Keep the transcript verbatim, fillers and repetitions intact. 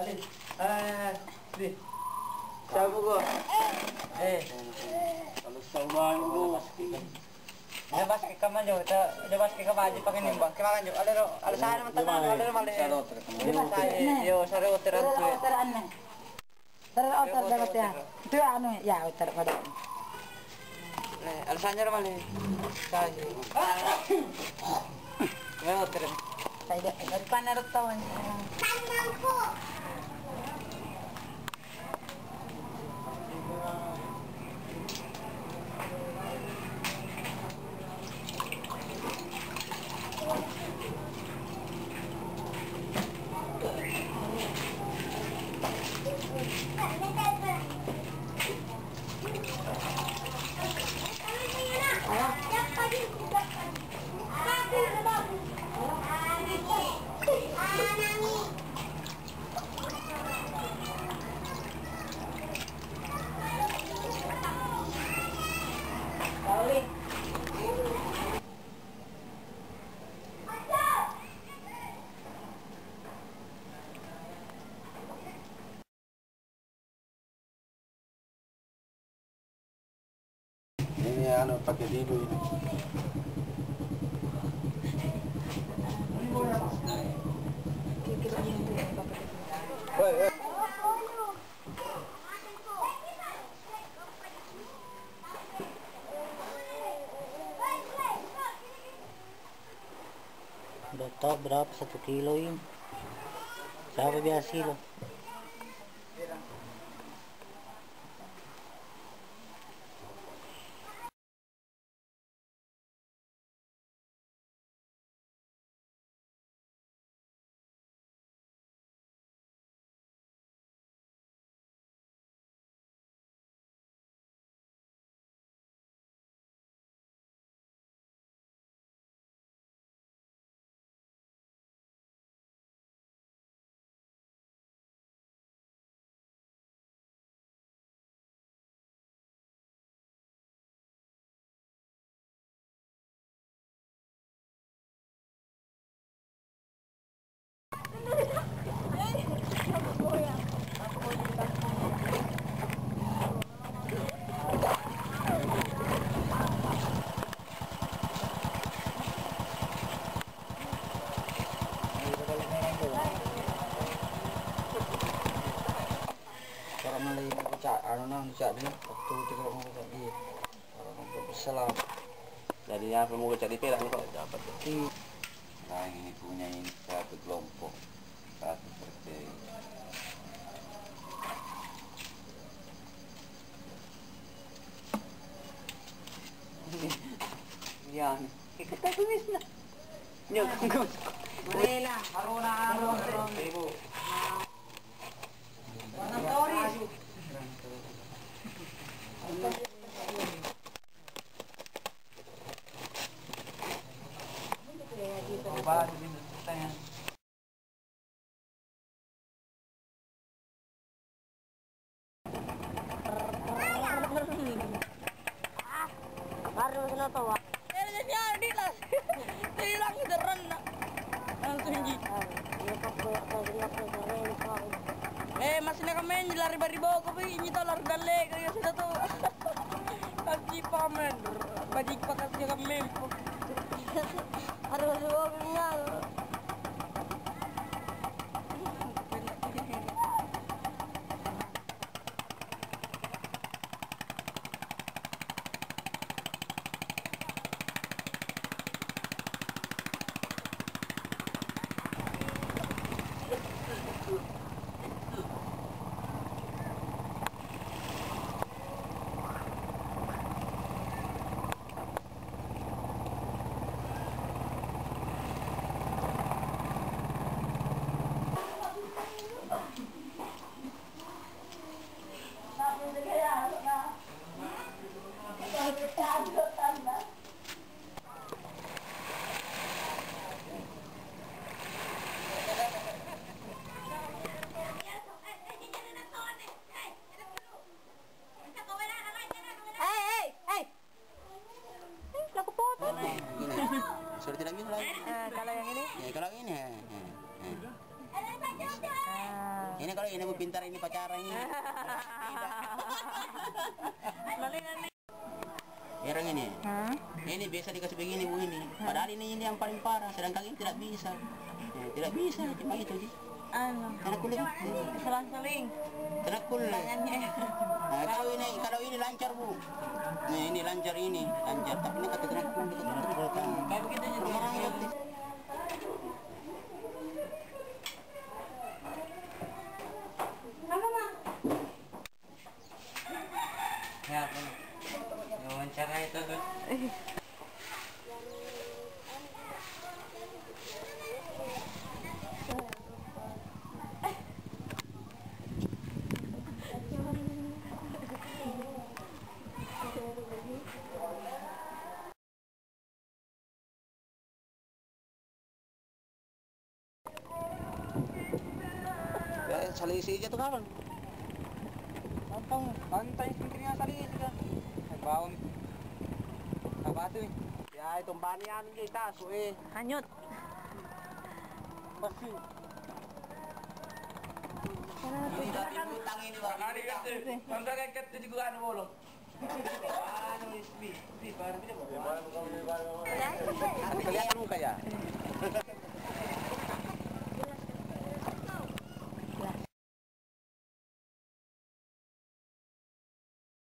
alin. Ah, di. Sabi ko. Eh. Kalau sauman ko. Labas kay kaman yo, ta labas kay kaman di pakinimbang. Kimakan yo. Alero, alasan naman tanan, alero mali. Di ba tayo yo sa roteran ko. Roteran na. Tara otar dapat ya. Itu anu ya otar pada. Eh, alasannya mali. Tayo. Ya roteran. Tayo dari panarot tawan. Tanganku. Ini ano pakai dito ini. Woi, woi. Data berapa satu kilo ini? Siapa biasa kilo? Cara malay ko cak ano na cak ni waktu tiga ko cak di. Para ko salam. Jadi apa mau cari perak ni kok dapat. Nah ini punya ini satu kelompok satu seperti Yan. Kita tumis na. Nyok. Marela, arona arona. Ibu. Warna toris. Coba di tanya. Baru kena tawa. Eh, dia di las. Hilang deran nak. Langsung ji. Dia pakai apa dia pakai rel kau. Eh, masih nak main lari bari bawa ko ini to lari dalle kaya sudah tu. Pagi pamen. Pagi pakas dia kami. Harus bawa minyak. Sudah tidak gini lagi. Eh, kalau yang ini? Ya kalau ini, eh, eh, eh. Ini kalau ini mau pintar ini pacaran ini. Nali nali. Orang ini. Hah? Ini biasa dikasih begini bu ini. Padahal ini ini yang paling parah. Sedangkan ini tidak bisa. Ya, tidak bisa cuma itu sih. Ano? Karena kulit. Selang-seling. Karena kulit. Tangannya. Nah, kalau ini kalau ini lancar bu. Nah, ini lancar ini lancar. Tapi ini kata kena kulit. Kayak begitu juga. Orang itu. Ya, benar. Wawancara itu tuh. Ya, salisi aja tuh kawan. Gampang, bantay sendiri nga salisi ka. Nagbaon. Kabato eh. Ya, itong banian niya itaso eh. Hanyut. Pasti. Ini dati utang ini ba? Hari kasi, manda ka kat di ko ano bolo. Ano is bi? Bi, parang bi. Kelihatan muka ya?